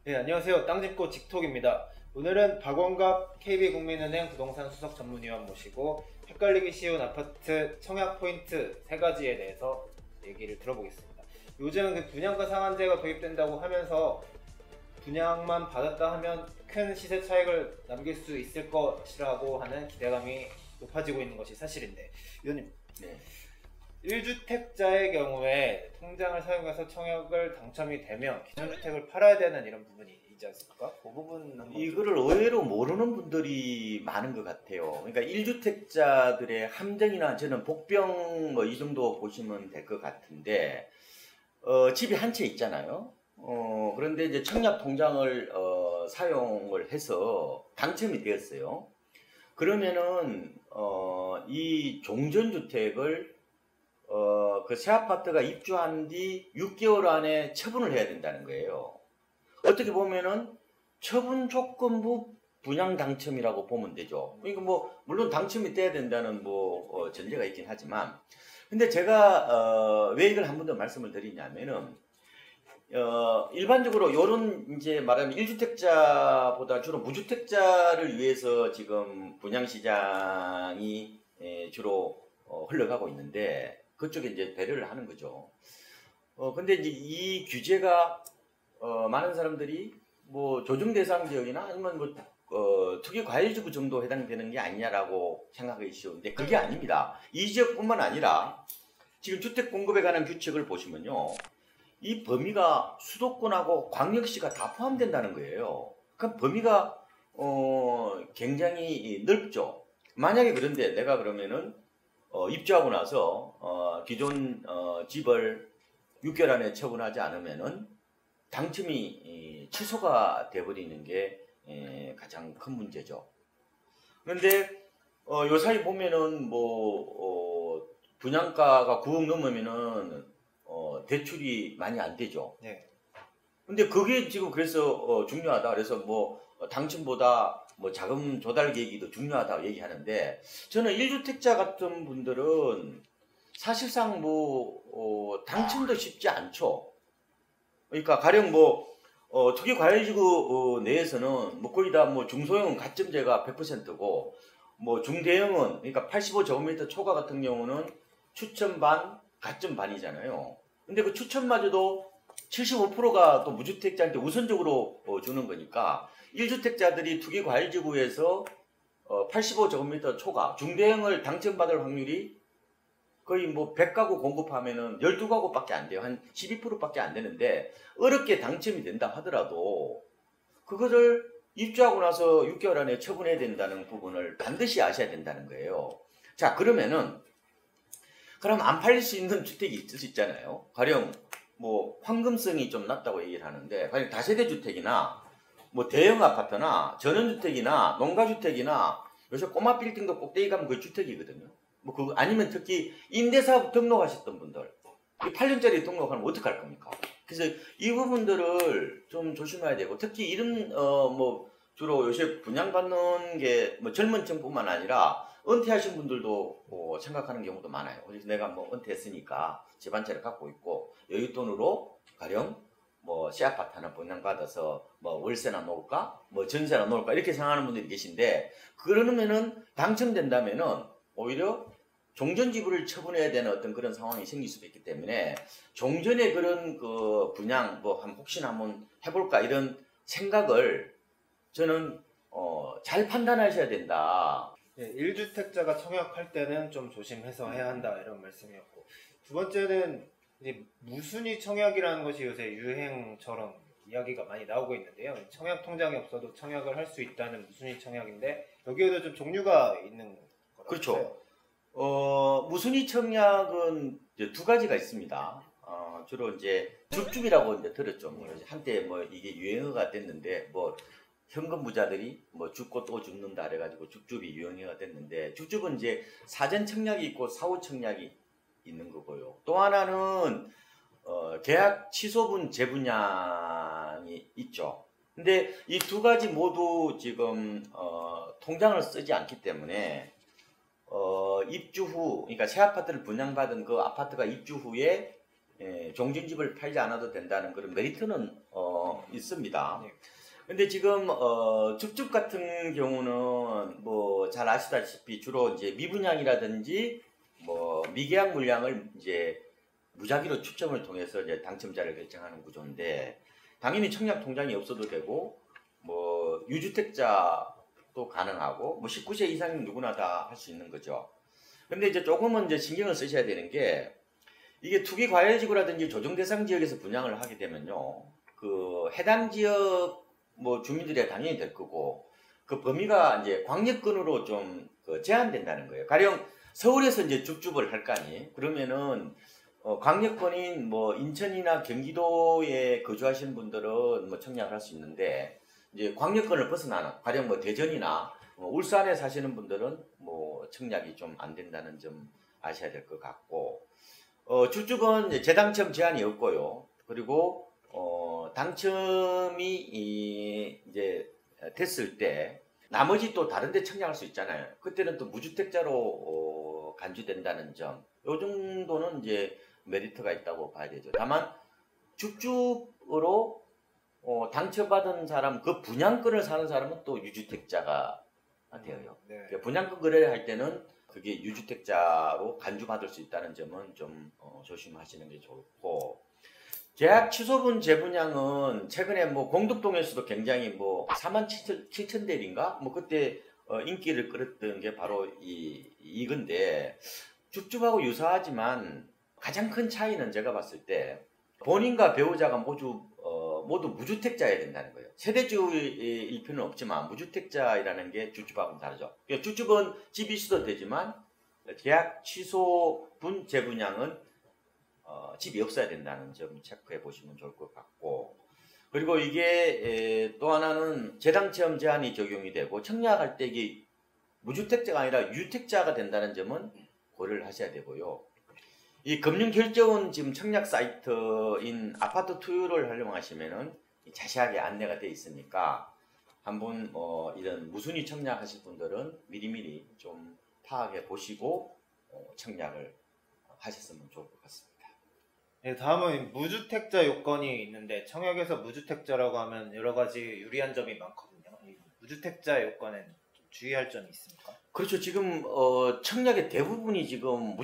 네, 안녕하세요. 땅짚고 직톡입니다. 오늘은 박원갑 KB국민은행 부동산 수석 전문위원 모시고 헷갈리기 쉬운 아파트 청약 포인트 세 가지에 대해서 얘기를 들어보겠습니다. 요즘 그 분양가 상한제가 도입된다고 하면서 분양만 받았다 하면 큰 시세 차익을 남길 수 있을 것이라고 하는 기대감이 높아지고 있는 것이 사실인데, 위원님, 네. 1주택자의 경우에 통장을 사용해서 청약을 당첨이 되면 기존 주택을 팔아야 되는 이런 부분이 있지 않습니까? 그 부분 한번 이거를 의외로 모르는 분들이 많은 것 같아요. 그러니까 1주택자들의 함정이나 저는 복병 뭐 이 정도 보시면 될 것 같은데, 집이 한 채 있잖아요. 그런데 이제 청약 통장을 사용을 해서 당첨이 되었어요. 그러면은 이 종전주택을 그 새 아파트가 입주한 뒤 6개월 안에 처분을 해야 된다는 거예요. 어떻게 보면은 처분 조건부 분양 당첨이라고 보면 되죠. 그러니까 뭐 물론 당첨이 돼야 된다는 뭐 전제가 있긴 하지만, 근데 제가 왜 이걸 한 번 더 말씀을 드리냐면은 일반적으로 요런 이제 말하면 1주택자보다 주로 무주택자를 위해서 지금 분양 시장이 주로 흘러가고 있는데, 그쪽에 이제 배려를 하는 거죠. 근데 이제 이 규제가 많은 사람들이 뭐 조정 대상 지역이나 아니면 뭐 특히 과열지구 정도 해당되는 게 아니냐라고 생각하기 쉬운데, 그게 아닙니다. 이 지역뿐만 아니라 지금 주택 공급에 관한 규칙을 보시면요, 이 범위가 수도권하고 광역시가 다 포함된다는 거예요. 그럼 범위가 굉장히 넓죠. 만약에 그런데 내가 그러면은 입주하고 나서 기존 집을 6개월 안에 처분하지 않으면은 당첨이 취소가 돼버리는 게 가장 큰 문제죠. 그런데 요 사이 보면은 뭐 분양가가 9억 넘으면은 대출이 많이 안 되죠. 네. 근데 그게 지금 그래서 중요하다. 그래서 뭐 당첨보다 뭐 자금 조달 계획이 더 중요하다 얘기하는데, 저는 1주택자 같은 분들은 사실상 뭐 당첨도 쉽지 않죠. 그러니까 가령 뭐 특히 과열지구 내에서는 뭐 거의 다 뭐 중소형은 가점제가 100%고, 뭐 중대형은 그러니까 85제곱미터 초과 같은 경우는 추첨 반, 가점 반이잖아요. 근데 그 추첨마저도 75%가 또 무주택자한테 우선적으로 주는 거니까 1주택자들이 투기 과열지구에서 85제곱미터 초과 중대형을 당첨받을 확률이 거의 뭐 100가구 공급하면은 12가구밖에 안 돼요. 한 12%밖에 안 되는데, 어렵게 당첨이 된다 하더라도 그것을 입주하고 나서 6개월 안에 처분해야 된다는 부분을 반드시 아셔야 된다는 거예요. 자, 그러면은 그럼 안 팔릴 수 있는 주택이 있을 수 있잖아요. 가령 뭐 황금성이 좀 낮다고 얘기를 하는데, 가령 다세대 주택이나 뭐 대형 아파트나 전원주택이나 농가주택이나 요새 꼬마 빌딩도 꼭대기 가면 그게 주택이거든요. 뭐 그 아니면 특히 임대사업 등록하셨던 분들, 8년짜리 등록하면 어떡할 겁니까? 그래서 이 부분들을 좀 조심해야 되고, 특히 이런 뭐 주로 요새 분양받는 게 뭐 젊은 층뿐만 아니라 은퇴하신 분들도 생각하는 경우도 많아요. 그래서 내가 뭐 은퇴했으니까 집 한 채를 갖고 있고 여윳돈으로 가령 뭐 시아파트 하나 분양받아서 뭐 월세나 놓을까 뭐 전세나 놓을까 이렇게 생각하는 분들이 계신데, 그러면은 당첨된다면은 오히려 종전지불을 처분해야 되는 어떤 그런 상황이 생길 수도 있기 때문에, 종전에 그런 그 분양 뭐 혹시나 한번 해볼까 이런 생각을 저는 잘 판단하셔야 된다. 네, 1주택자가 청약할 때는 좀 조심해서 해야 한다 이런 말씀이었고, 두 번째는 이제 무순위 청약이라는 것이 요새 유행처럼 이야기가 많이 나오고 있는데요. 청약 통장이 없어도 청약을 할 수 있다는 무순위 청약인데, 여기에도 좀 종류가 있는 거라고 그렇죠. 해요. 무순위 청약은 이제 두 가지가 있습니다. 주로 이제 줍줍이라고 이제 들었죠. 뭐 한때 뭐 이게 유행어가 됐는데, 뭐 현금 부자들이 뭐 죽고 또 죽는다 그래가지고 줍줍이 유행어가 됐는데, 줍줍은 이제 사전 청약이 있고 사후 청약이 있는 거고요. 또 하나는 계약 취소분 재분양이 있죠. 근데 이 두 가지 모두 지금 통장을 쓰지 않기 때문에 입주 후, 그러니까 새 아파트를 분양받은 그 아파트가 입주 후에 종전집을 팔지 않아도 된다는 그런 메리트는 있습니다. 네. 근데 지금 줍줍 같은 경우는 뭐 잘 아시다시피 주로 이제 미분양이라든지 뭐 미계약 물량을 이제 무작위로 추첨을 통해서 이제 당첨자를 결정하는 구조인데, 당연히 청약 통장이 없어도 되고 뭐 유주택자도 가능하고 뭐 19세 이상인 누구나 다 할 수 있는 거죠. 근데 이제 조금은 이제 신경을 쓰셔야 되는 게, 이게 투기 과열지구라든지 조정 대상 지역에서 분양을 하게 되면요, 그 해당 지역 뭐 주민들이 당연히 될 거고, 그 범위가 이제 광역권으로 좀 제한된다는 거예요. 가령 서울에서 이제 줍줍을 할 거 아니. 그러면은 광역권인 뭐 인천이나 경기도에 거주하시는 분들은 뭐 청약을 할 수 있는데, 이제 광역권을 벗어나는 가령 뭐 대전이나 울산에 사시는 분들은 뭐 청약이 좀 안 된다는 점 아셔야 될 것 같고, 줍줍은 이제 재당첨 제한이 없고요. 그리고 당첨이 이제 됐을 때 나머지 또 다른 데 청약할 수 있잖아요. 그때는 또 무주택자로 간주된다는 점, 요 정도는 이제 메리트가 있다고 봐야 되죠. 다만 줍줍으로 당첨받은 사람, 그 분양권을 사는 사람은 또 유주택자가 되어요. 네. 그러니까 분양권 거래를 할 때는 그게 유주택자로 간주받을 수 있다는 점은 좀 조심하시는 게 좋고, 계약 취소분 재분양은 최근에 뭐 공덕동에서도 굉장히 뭐 47,000대인가 뭐 그때 인기를 끌었던 게 바로 이건데, 줍줍하고 유사하지만 가장 큰 차이는 제가 봤을 때 본인과 배우자가 모두 무주택자여야 된다는 거예요. 세대주일 필요는 없지만 무주택자라는 게 줍줍하고는 다르죠. 그러니까 줍줍은 집이 있어도 되지만 계약 취소분 재분양은 집이 없어야 된다는 점 체크해 보시면 좋을 것 같고, 그리고 이게 또 하나는 재당첨 제한이 적용이 되고 청약할 때 이게 무주택자가 아니라 유택자가 된다는 점은 고려를 하셔야 되고요. 이 금융 결정은 지금 청약 사이트인 아파트 투유를 활용하시면은 자세하게 안내가 되어 있으니까 한번 이런 무순위 청약하실 분들은 미리미리 좀 파악해 보시고 청약을 하셨으면 좋을 것 같습니다. 네, 다음은 무주택자 요건이 있는데, 청약에서 무주택자라고 하면 여러 가지 유리한 점이 많거든요. 이 무주택자 요건엔 좀 주의할 점이 있습니까? 그렇죠. 지금 청약의 대부분이 지금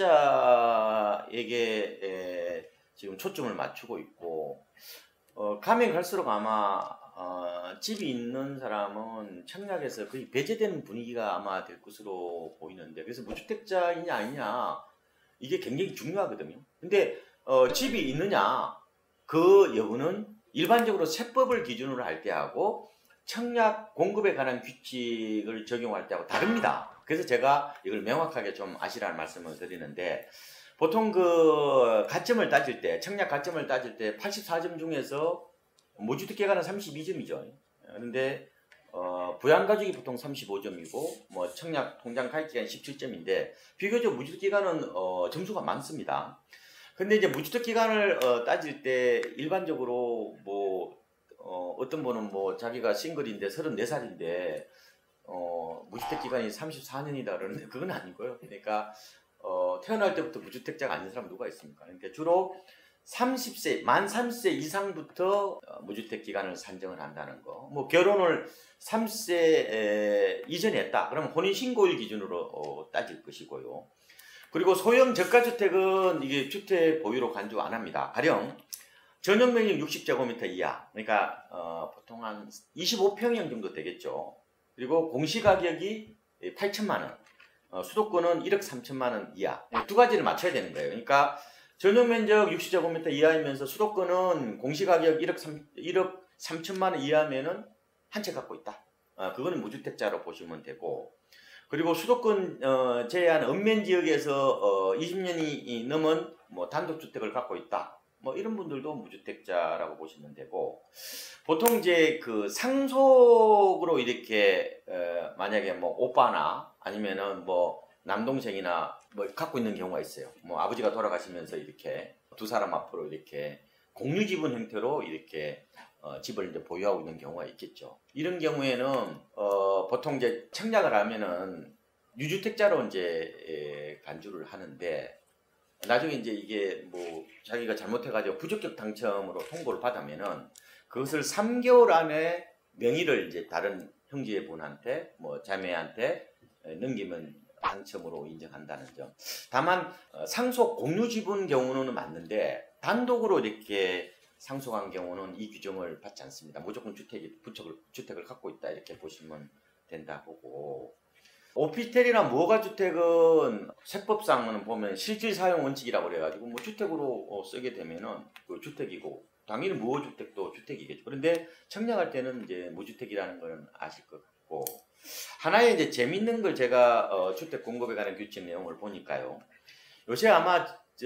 무주택자에게 지금 초점을 맞추고 있고, 가면 갈수록 아마 집이 있는 사람은 청약에서 거의 배제되는 분위기가 아마 될 것으로 보이는데, 그래서 무주택자이냐 아니냐 이게 굉장히 중요하거든요. 근데 집이 있느냐 그 여부는 일반적으로 세법을 기준으로 할 때하고 청약 공급에 관한 규칙을 적용할 때하고 다릅니다. 그래서 제가 이걸 명확하게 좀 아시라는 말씀을 드리는데, 보통 그 가점을 따질 때, 청약 가점을 따질 때 84점 중에서 무주택기간은 32점이죠. 그런데 부양가족이 보통 35점이고 뭐 청약 통장 가입기간 17점인데 비교적 무주택기간은 점수가 많습니다. 근데 이제 무주택기간을 따질 때 일반적으로 뭐 어떤 분은 뭐 자기가 싱글인데 34살인데 무주택기간이 34년이다 그러는데 그건 아니고요. 그러니까 태어날 때부터 무주택자가 아닌 사람 누가 있습니까? 그러니까 주로 30세, 만 30세 이상부터 무주택 기간을 산정을 한다는 거. 뭐 결혼을 30세 이전에 했다. 그러면 혼인신고일 기준으로 따질 것이고요. 그리고 소형 저가주택은 이게 주택 보유로 간주 안 합니다. 가령 전용 면적 60제곱미터 이하, 그러니까 보통 한 25평형 정도 되겠죠. 그리고 공시가격이 8천만 원, 수도권은 1억 3천만 원 이하. 두 가지를 맞춰야 되는 거예요. 그러니까 전용 면적 60제곱미터 이하이면서 수도권은 공시가격 1억 3천만 원 이하면은 한 채 갖고 있다. 그거는 무주택자로 보시면 되고, 그리고 수도권 제한 읍면 지역에서 20년이 넘은 뭐 단독주택을 갖고 있다. 뭐 이런 분들도 무주택자라고 보시면 되고, 보통 이제 그 상속으로 이렇게 만약에 뭐 오빠나 아니면은 뭐 남동생이나 뭐 갖고 있는 경우가 있어요. 뭐 아버지가 돌아가시면서 이렇게 두 사람 앞으로 이렇게 공유지분 형태로 이렇게 집을 이제 보유하고 있는 경우가 있겠죠. 이런 경우에는 보통 이제 청약을 하면은 유주택자로 이제 간주를 하는데, 나중에 이제 이게 뭐 자기가 잘못해가지고 부적격 당첨으로 통보를 받으면은 그것을 3개월 안에 명의를 이제 다른 형제분한테 뭐 자매한테 넘기면 당첨으로 인정한다는 점. 다만 상속 공유 지분 경우는 맞는데 단독으로 이렇게 상속한 경우는 이 규정을 받지 않습니다. 무조건 주택을 갖고 있다 이렇게 보시면 된다 보고. 오피스텔이나 무허가주택은 세법상은 보면 실질 사용 원칙이라고 그래가지고 뭐 주택으로 쓰게 되면은 그 주택이고 당연히 무허주택도 주택이겠죠. 그런데 청약할 때는 이제 무주택이라는 걸 아실 것 같고 하나의 이제 재밌는 걸 제가 주택 공급에 관한 규칙 내용을 보니까요. 요새 아마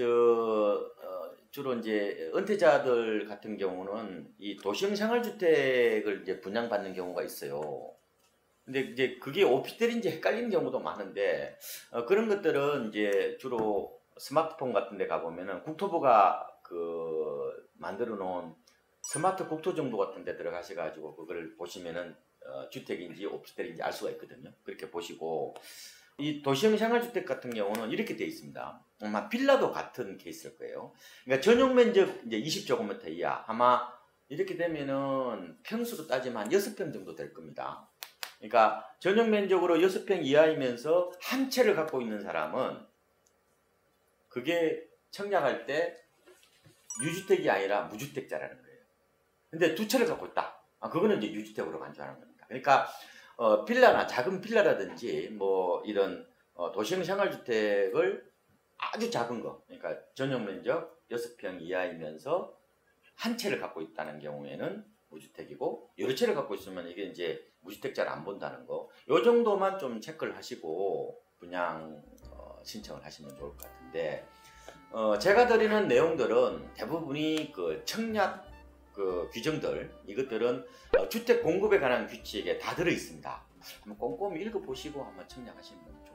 주로 이제 은퇴자들 같은 경우는 이 도시형 생활주택을 이제 분양받는 경우가 있어요. 근데 이제 그게 오피스텔인지 헷갈리는 경우도 많은데 그런 것들은 이제 주로 스마트폰 같은 데 가보면은 국토부가 그 만들어 놓은 스마트 국토정보 같은 데 들어가셔가지고 그걸 보시면은 주택인지 오피스텔인지 알 수가 있거든요. 그렇게 보시고 이 도시형 생활주택 같은 경우는 이렇게 되어 있습니다. 아마 빌라도 같은 케이스일 거예요. 그러니까 전용 면적 이제 20제곱미터 이하 아마 이렇게 되면은 평수로 따지면 한 6평 정도 될 겁니다. 그러니까 전용 면적으로 6평 이하이면서 한 채를 갖고 있는 사람은 그게 청약할 때 유주택이 아니라 무주택자라는 거예요. 근데 두 채를 갖고 있다. 그거는 이제 유주택으로 간주하는 겁니다. 그러니까 빌라나 작은 빌라라든지 뭐 이런 도시형 생활주택을 아주 작은 거, 그러니까 전용 면적 6평 이하이면서 한 채를 갖고 있다는 경우에는 무주택이고 여러 채를 갖고 있으면 이게 이제 무주택자를 안 본다는 거. 요 정도만 좀 체크를 하시고 분양 신청을 하시면 좋을 것 같은데 제가 드리는 내용들은 대부분이 그 청약 그 규정들 이것들은 주택 공급에 관한 규칙에 다 들어 있습니다. 한번 꼼꼼히 읽어보시고 한번 청약하시면 좋을 것 같아요.